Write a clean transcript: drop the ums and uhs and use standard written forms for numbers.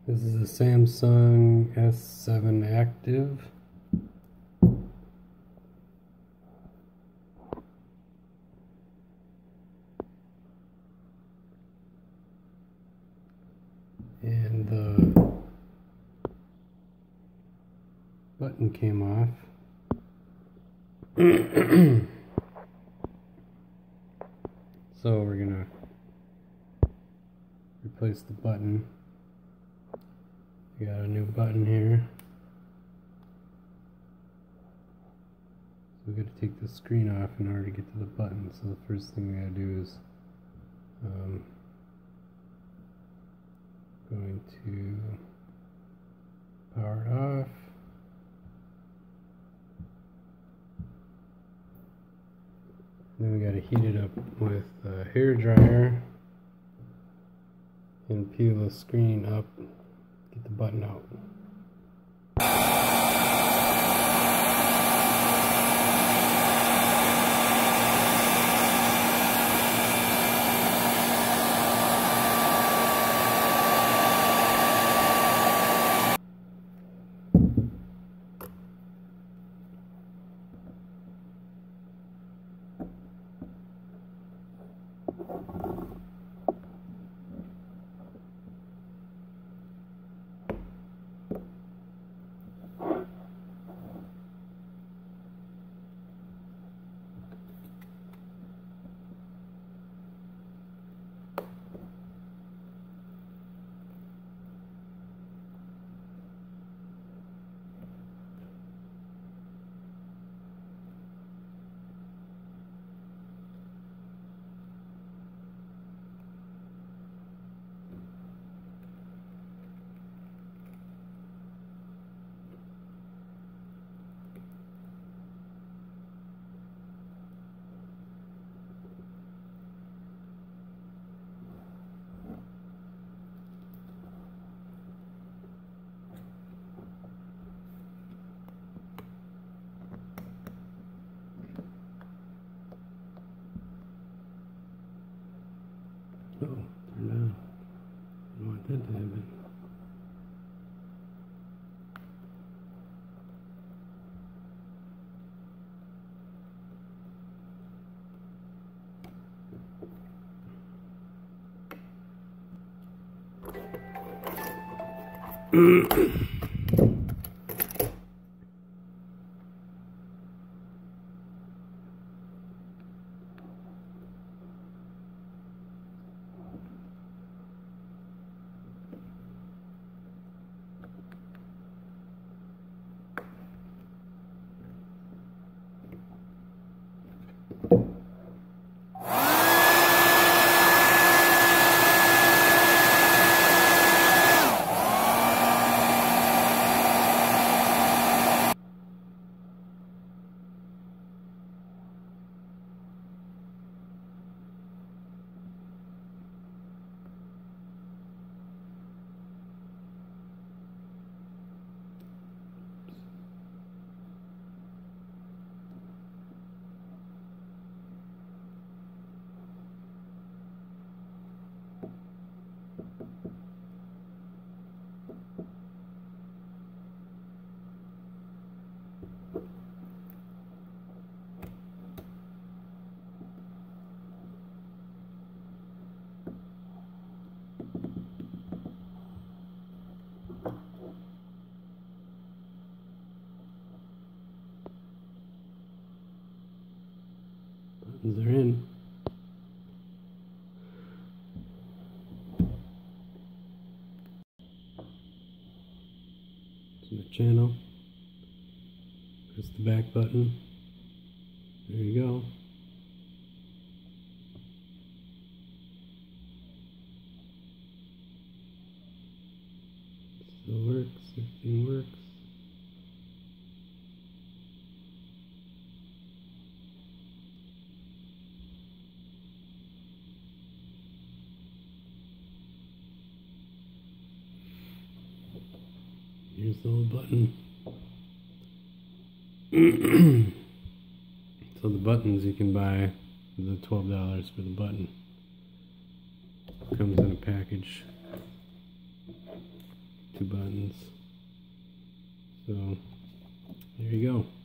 This is a Samsung S7 Active. And the button came off. So we're gonna replace the button. We got a new button here. So we gotta take the screen off in order to get to the button. So the first thing we gotta do is going to power it off. Then we gotta heat it up with a hair dryer and peel the screen up, get the button out. Oh, turned on. I don't want that to happen. Buttons are in. To the channel. Press the back button. There you go. Still works, everything works. Here's the little button. So the buttons you can buy for the $12 for the button. Comes in a package. two buttons. So there you go.